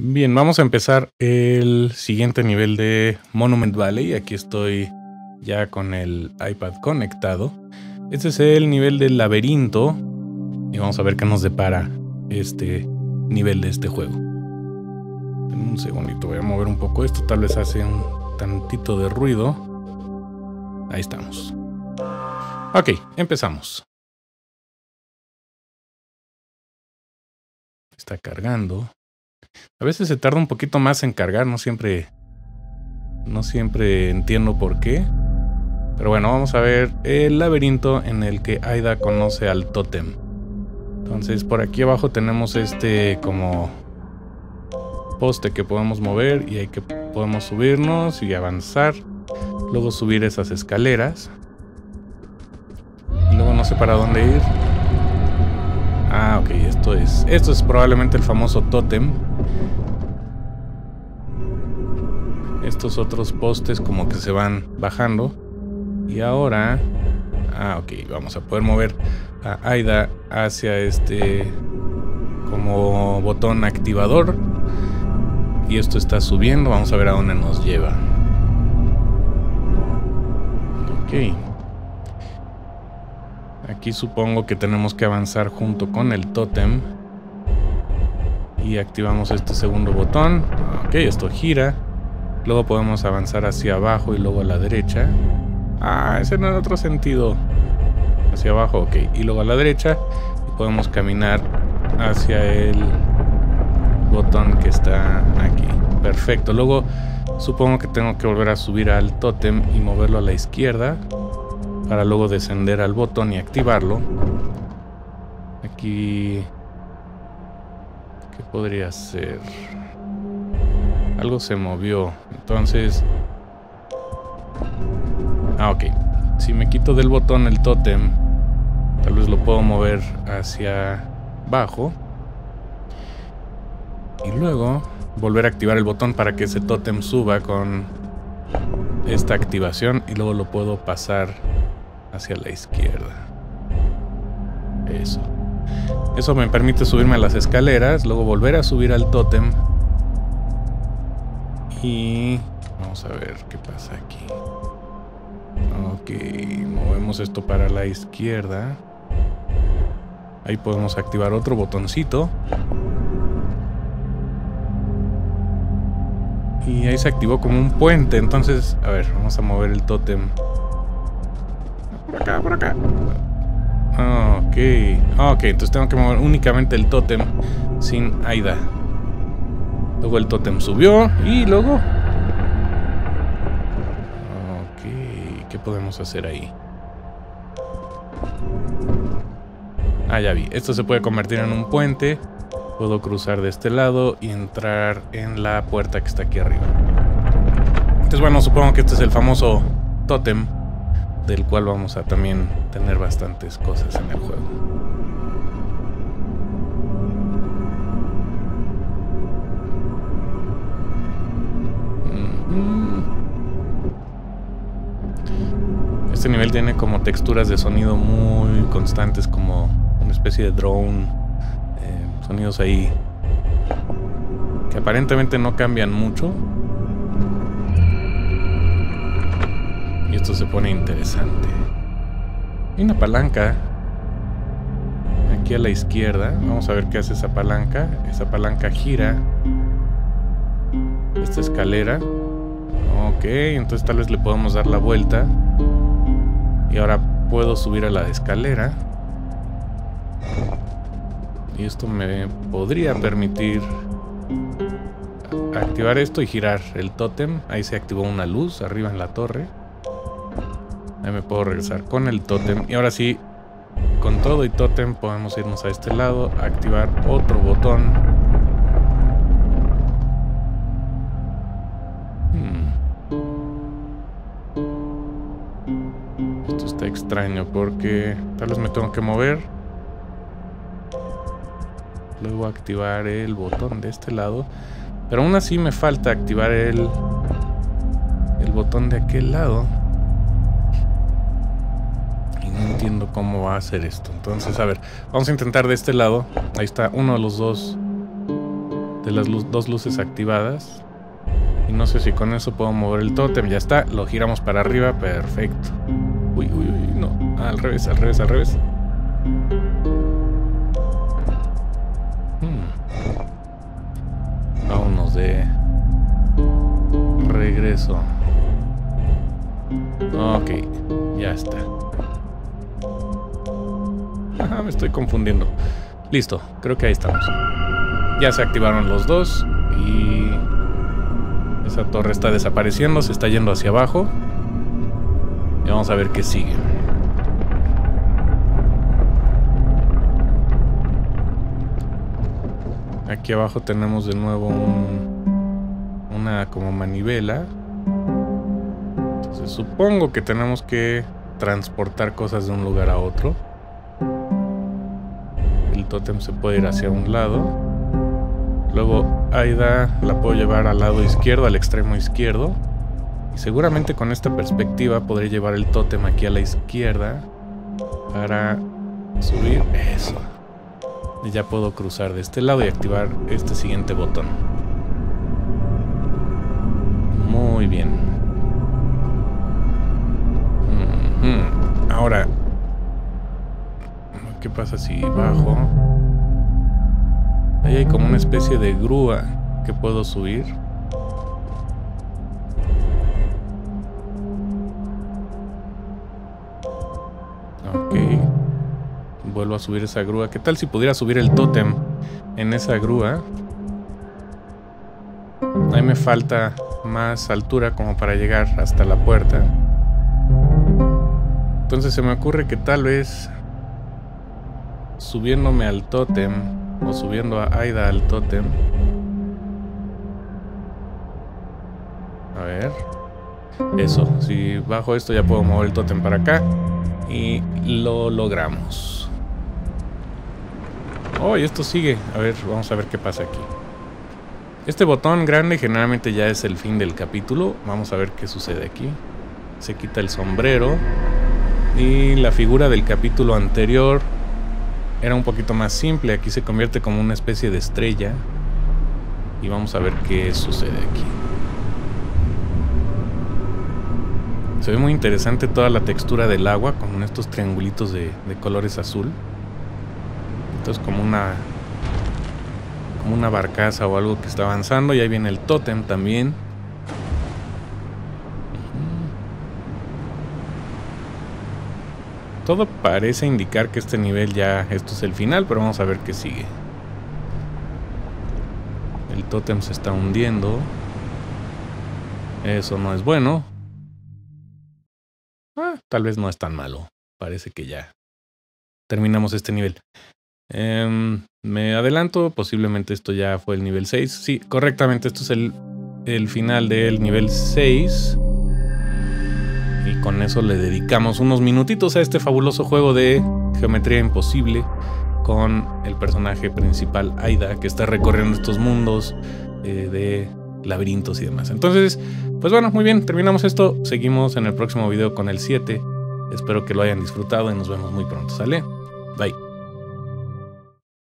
Bien, vamos a empezar el siguiente nivel de Monument Valley. Aquí estoy ya con el iPad conectado. Este es el nivel del laberinto y vamos a ver qué nos depara este nivel de este juego. En un segundito voy a mover un poco esto, tal vez hace un tantito de ruido. Ahí estamos. Ok, empezamos. Está cargando. A veces se tarda un poquito más en cargar, no siempre entiendo por qué. Pero bueno, vamos a ver el laberinto en el que Aida conoce al tótem. Entonces por aquí abajo tenemos este como poste que podemos mover y ahí que podemos subirnos y avanzar. Luego subir esas escaleras. Y luego no sé para dónde ir. Ah, ok, esto es probablemente el famoso tótem. Estos otros postes como que se van bajando. Y ahora... Ah, ok, vamos a poder mover a Aida hacia este como botón activador. Y esto está subiendo, vamos a ver a dónde nos lleva. Ok. Aquí supongo que tenemos que avanzar junto con el tótem. Y activamos este segundo botón. Ok, esto gira. Luego podemos avanzar hacia abajo y luego a la derecha. Ah, ese no era otro sentido. Hacia abajo, ok. Y luego a la derecha. Y podemos caminar hacia el botón que está aquí. Perfecto. Luego supongo que tengo que volver a subir al tótem y moverlo a la izquierda. Para luego descender al botón y activarlo. Aquí... ¿qué podría ser? Algo se movió. Entonces... ah, ok. Si me quito del botón el tótem, tal vez lo puedo mover hacia abajo. Y luego volver a activar el botón para que ese tótem suba con esta activación. Y luego lo puedo pasar hacia la izquierda. Eso me permite subirme a las escaleras, luego volver a subir al tótem. Y vamos a ver qué pasa aquí. Ok, movemos esto para la izquierda. Ahí podemos activar otro botoncito. Y ahí se activó como un puente. Entonces, a ver, vamos a mover el tótem. Por acá, por acá. Ok, entonces tengo que mover únicamente el tótem sin Aida. Luego el tótem subió y luego... ok, ¿qué podemos hacer ahí? Ah, ya vi, esto se puede convertir en un puente. Puedo cruzar de este lado y entrar en la puerta que está aquí arriba. Entonces bueno, supongo que este es el famoso tótem, del cual vamos a también tener bastantes cosas en el juego. Este nivel tiene como texturas de sonido muy constantes, como una especie de drone, sonidos ahí que aparentemente no cambian mucho. Y esto se pone interesante. Hay una palanca aquí a la izquierda. Vamos a ver qué hace esa palanca. Esa palanca gira esta escalera. Ok, entonces tal vez le podemos dar la vuelta. Y ahora puedo subir a la escalera. Y esto me podría permitir activar esto y girar el tótem. Ahí se activó una luz arriba en la torre. Ahí me puedo regresar con el tótem. Y ahora sí, con todo y tótem podemos irnos a este lado, activar otro botón. Esto está extraño porque tal vez me tengo que mover. Luego activar el botón de este lado. Pero aún así me falta activar el botón de aquel lado. No entiendo cómo va a hacer esto. Entonces, a ver, vamos a intentar de este lado. Ahí está uno de los dos de las dos luces activadas. Y no sé si con eso puedo mover el tótem. Ya está, lo giramos para arriba, perfecto. Uy, uy, uy, no, al revés, al revés, al revés. Vámonos de regreso. Ok, ya está. Me estoy confundiendo. Listo, creo que ahí estamos. Ya se activaron los dos y esa torre está desapareciendo, se está yendo hacia abajo. Y vamos a ver qué sigue. Aquí abajo tenemos de nuevo una como manivela. Entonces supongo que tenemos que transportar cosas de un lugar a otro. El tótem se puede ir hacia un lado. Luego Aida la puedo llevar al lado izquierdo, al extremo izquierdo. Y seguramente con esta perspectiva podré llevar el tótem aquí a la izquierda para subir. Eso. Y ya puedo cruzar de este lado y activar este siguiente botón. Muy bien. Ahora, ¿qué pasa si bajo? Ahí hay como una especie de grúa que puedo subir. Ok. Vuelvo a subir esa grúa. ¿Qué tal si pudiera subir el tótem en esa grúa? Ahí me falta más altura como para llegar hasta la puerta. Entonces se me ocurre que tal vez subiéndome al tótem o subiendo a Aida al tótem. A ver. Eso, si bajo esto ya puedo mover el tótem para acá. Y lo logramos. Oh, y esto sigue. A ver, vamos a ver qué pasa aquí. Este botón grande generalmente ya es el fin del capítulo. Vamos a ver qué sucede aquí. Se quita el sombrero. Y la figura del capítulo anterior era un poquito más simple. Aquí se convierte como una especie de estrella. Y vamos a ver qué sucede aquí. Se ve muy interesante toda la textura del agua con estos triangulitos de colores azul. Esto es como una barcaza o algo que está avanzando. Y ahí viene el tótem también. Todo parece indicar que este nivel ya, esto es el final, pero vamos a ver qué sigue. El tótem se está hundiendo. Eso no es bueno. Tal vez no es tan malo. Parece que ya terminamos este nivel. Me adelanto, posiblemente esto ya fue el nivel 6. Sí, correctamente, esto es el final del nivel 6. Y con eso le dedicamos unos minutitos a este fabuloso juego de Geometría Imposible con el personaje principal Aida, que está recorriendo estos mundos de laberintos y demás. Entonces, pues bueno, muy bien, terminamos esto. Seguimos en el próximo video con el 7. Espero que lo hayan disfrutado y nos vemos muy pronto. ¿Sale? Bye.